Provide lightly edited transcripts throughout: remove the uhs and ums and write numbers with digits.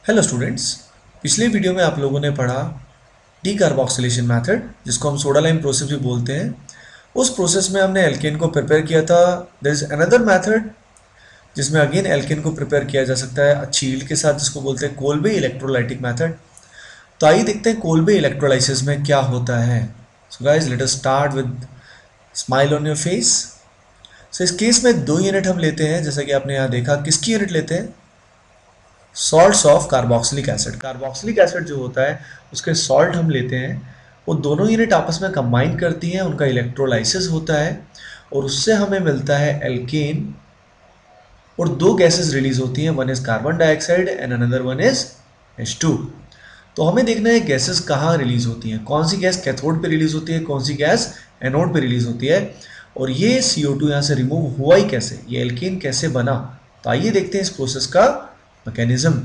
Hello students. पिछले video में आप लोगों ने पढ़ा डी कार्बोक्सिलेशन मेथड, जिसको हम सोडा लाइम प्रोसेस भी बोलते हैं। उस प्रोसेस में हमने एल्केन को प्रिपेयर किया था। देयर इज अनदर मेथड जिसमें अगेन एल्केन को प्रिपेयर किया जा सकता है अच्छी यील्ड के साथ, जिसको बोलते हैं कोल्बे इलेक्ट्रोलाइटिक मेथड। तो आइए देखते हैं कोल्बे इलेक्ट्रोलाइसिस में क्या होता है। So guys, let us start with smile on your face. So इस केस में दो यूनिट हम लेते हैं, जैसा कि आपने यहाँ देखा। किसकी यूनिट लेते हैं? Salts of carboxylic acid. Carboxylic acid जो होता है उसके सॉल्ट हम लेते हैं। वो दोनों यूनिट आपस में कंबाइन करती हैं, उनका इलेक्ट्रोलाइसिस होता है और उससे हमें मिलता है एल्केन। और दो गैसेस रिलीज होती हैं, one is carbon dioxide and another one is H2। तो हमें देखना है गैसेस कहाँ रिलीज होती हैं, कौन सी गैस कैथोड पे रिलीज होती है, कौन सी गैस एनोड पे रिलीज होती है, और ये CO2 यहाँ से रिमूव हुआ ही कैसे, ये एल्केन कैसे बना। तो आइए देखते हैं इस प्रोसेस का मैकेनिज्म।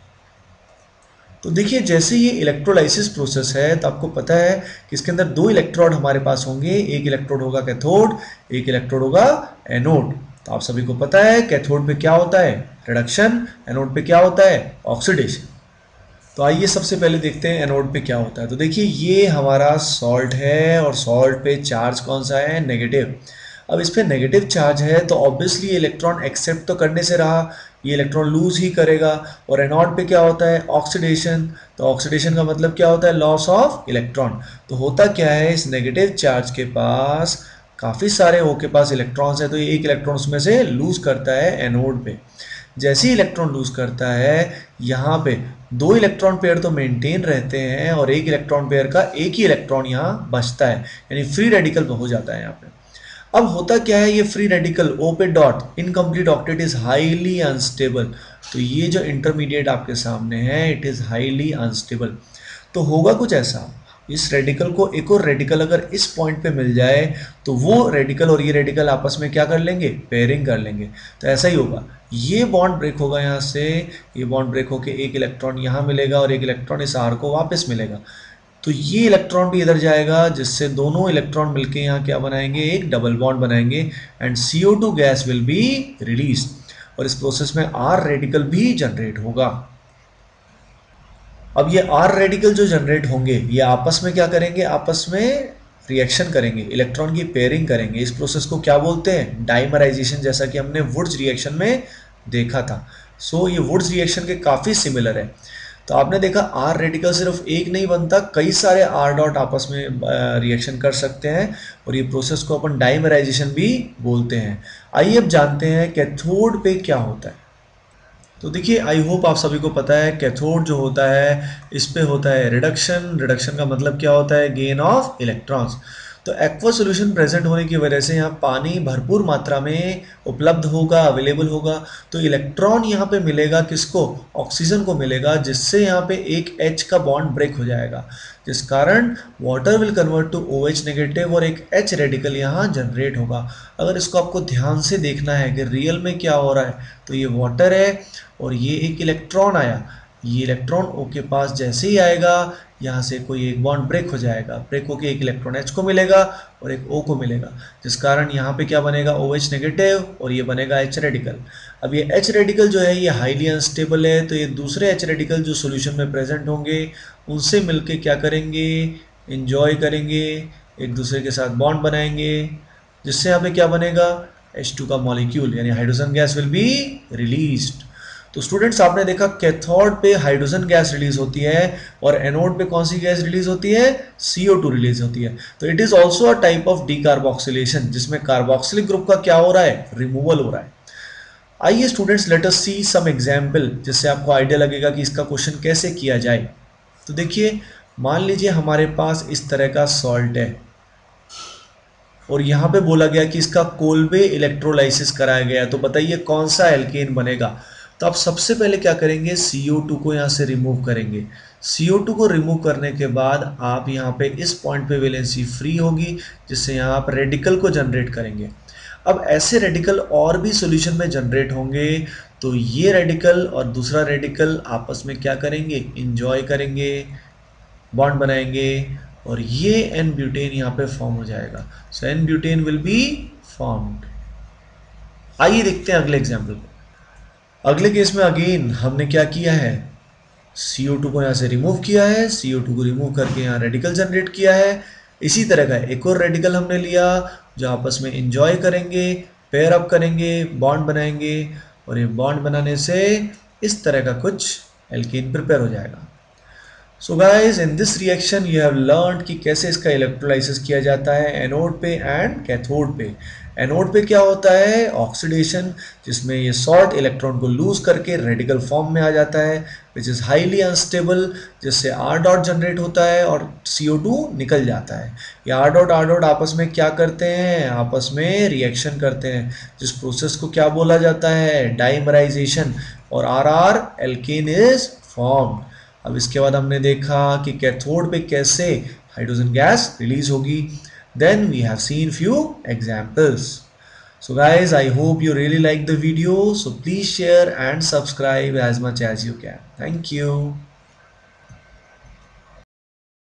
तो देखिए, जैसे ये इलेक्ट्रोलाइसिस प्रोसेस है तो आपको पता है कि इसके अंदर दो इलेक्ट्रोड हमारे पास होंगे। एक इलेक्ट्रोड होगा कैथोड, एक इलेक्ट्रोड होगा एनोड। तो आप सभी को पता है कैथोड पे क्या होता है, रिडक्शन। एनोड पे क्या होता है, ऑक्सीडेशन। तो आइए सबसे पहले देखते हैं एनोड पे क्या होता है। तो देखिए, ये हमारा सॉल्ट है और सॉल्ट पे चार्ज कौन सा है, नेगेटिव। अब इस पे नेगेटिव चार्ज है तो ऑब्वियसली ये इलेक्ट्रॉन एक्सेप्ट तो करने से रहा, ये इलेक्ट्रॉन लूज ही करेगा। और एनोड पे क्या होता है, ऑक्सीडेशन। तो ऑक्सीडेशन का मतलब क्या होता है, लॉस ऑफ इलेक्ट्रॉन। तो होता क्या है, इस नेगेटिव चार्ज के पास काफ़ी सारे O के पास इलेक्ट्रॉन्स है, तो ये एक इलेक्ट्रॉन उसमें से लूज करता है एनोड पे। जैसे ही इलेक्ट्रॉन लूज करता है, यहाँ पे दो इलेक्ट्रॉन पेयर तो मेंटेन रहते हैं और एक इलेक्ट्रॉन पेयर का एक ही इलेक्ट्रॉन यहाँ बचता है, यानी फ्री रेडिकल हो जाता है यहाँ पे। अब होता क्या है, ये फ्री रेडिकल O पे dot incomplete octet is highly unstable. तो ये जो इंटरमीडिएट आपके सामने है, इट इज हाईली अनस्टेबल। तो होगा कुछ ऐसा, इस रेडिकल को एक और रेडिकल अगर इस पॉइंट पे मिल जाए तो वो रेडिकल और ये रेडिकल आपस में क्या कर लेंगे, पेयरिंग कर लेंगे। तो ऐसा ही होगा, ये बॉन्ड ब्रेक होगा यहाँ से, ये बॉन्ड ब्रेक होके एक इलेक्ट्रॉन यहाँ मिलेगा और एक इलेक्ट्रॉन इस R को वापस मिलेगा। तो ये इलेक्ट्रॉन भी इधर जाएगा, जिससे दोनों इलेक्ट्रॉन मिलके यहाँ क्या बनाएंगे, एक डबल बॉन्ड बनाएंगे and CO2 gas will be release. और इस प्रोसेस में R रेडिकल भी जनरेट होगा। अब ये R रेडिकल जो जनरेट होंगे, ये आपस में क्या करेंगे, आपस में रिएक्शन करेंगे, इलेक्ट्रॉन की पेयरिंग करेंगे। इस प्रोसेस को क्या बोलते हैं, डाइमराइजेशन, जैसा कि हमने वुड्स रिएक्शन में देखा था। सो ये वुड्स रिएक्शन के काफ़ी सिमिलर है। तो आपने देखा R रेडिकल सिर्फ एक नहीं बनता, कई सारे R डॉट आपस में रिएक्शन कर सकते हैं और ये प्रोसेस को अपन डाइमराइजेशन भी बोलते हैं। आइए अब जानते हैं कैथोड पे क्या होता है। तो देखिए, आई होप आप सभी को पता है कैथोड जो होता है इस पे होता है रिडक्शन। रिडक्शन का मतलब क्या होता है, गेन ऑफ इलेक्ट्रॉन्स। तो एक्वा सॉल्यूशन प्रेजेंट होने की वजह से यहाँ पानी भरपूर मात्रा में उपलब्ध होगा, अवेलेबल होगा। तो इलेक्ट्रॉन यहाँ पे मिलेगा किसको, ऑक्सीजन को मिलेगा, जिससे यहाँ पे एक H का बॉन्ड ब्रेक हो जाएगा, जिस कारण water will convert to OH negative और एक H रेडिकल यहाँ जनरेट होगा। अगर इसको आपको ध्यान से देखना है कि रियल में क्या हो रहा है, तो ये वाटर है और ये एक इलेक्ट्रॉन आया। ये इलेक्ट्रॉन O के पास जैसे ही आएगा, यहाँ से कोई एक बॉन्ड ब्रेक हो जाएगा, ब्रेक होके एक इलेक्ट्रॉन H को मिलेगा और एक O को मिलेगा, जिस कारण यहाँ पे क्या बनेगा, OH नेगेटिव और ये बनेगा H रेडिकल। अब ये H रेडिकल जो है ये हाईली अनस्टेबल है, तो ये दूसरे H रेडिकल जो सोल्यूशन में प्रेजेंट होंगे उनसे मिलके क्या करेंगे, इंजॉय करेंगे, एक दूसरे के साथ बॉन्ड बनाएंगे, जिससे यहाँ पे क्या बनेगा, H2 का मॉलिक्यूल, यानी hydrogen gas will be released. तो स्टूडेंट्स, आपने देखा कैथोड पे हाइड्रोजन गैस रिलीज होती है और एनोड पे कौन सी गैस रिलीज होती है, CO2 रिलीज होती है। तो it is also a type of decarboxylation, जिसमें कार्बोक्सिलिक ग्रुप का क्या हो रहा है, रिमूवल हो रहा है। आइए students, let us see some example, जिससे आपको आइडिया लगेगा कि इसका क्वेश्चन कैसे किया जाए। तो देखिए, मान लीजिए हमारे पास इस तरह का सॉल्ट है और यहाँ पे बोला गया कि इसका कोल्बे इलेक्ट्रोलाइसिस कराया गया, तो बताइए कौन सा एल्केन बनेगा। तो आप सबसे पहले क्या करेंगे, CO2 को यहाँ से रिमूव करेंगे। CO2 को रिमूव करने के बाद आप यहाँ पे इस पॉइंट पे वैलेंसी फ्री होगी, जिससे यहाँ आप रेडिकल को जनरेट करेंगे। अब ऐसे रेडिकल और भी सॉल्यूशन में जनरेट होंगे, तो ये रेडिकल और दूसरा रेडिकल आपस में क्या करेंगे, इंजॉय करेंगे, बॉन्ड बनाएंगे और ये एन ब्यूटेन यहाँ पे फॉर्म हो जाएगा। So n butane will be formed. आइए देखते हैं अगले एग्जाम्पल को। अगले केस में अगेन हमने क्या किया है, CO2 को यहाँ से रिमूव किया है, CO2 को रिमूव करके यहाँ रेडिकल जनरेट किया है। इसी तरह का एक और रेडिकल हमने लिया जो आपस में इंजॉय करेंगे, पेयर अप करेंगे, बॉन्ड बनाएंगे, और ये बॉन्ड बनाने से इस तरह का कुछ एल्केन प्रिपेयर हो जाएगा। So guys, in this reaction you have learned कि कैसे इसका इलेक्ट्रोलाइसिस किया जाता है एनोड पे एंड कैथोड पे। एनोड पे क्या होता है, ऑक्सीडेशन, जिसमें ये सॉल्ट इलेक्ट्रॉन को लूज करके रेडिकल फॉर्म में आ जाता है विच इज़ हाईली अनस्टेबल, जिससे आर डॉट जनरेट होता है और CO2 निकल जाता है। ये आर डॉट आपस में क्या करते हैं, आपस में रिएक्शन करते हैं, जिस प्रोसेस को क्या बोला जाता है, डाइमराइजेशन, और आर एल्केन इज फॉर्म्ड। अब इसके बाद हमने देखा कि कैथोड पे कैसे हाइड्रोजन गैस रिलीज होगी। Then we have seen few examples. So guys, I hope you really like the video. So please share and subscribe as much as you can. Thank you.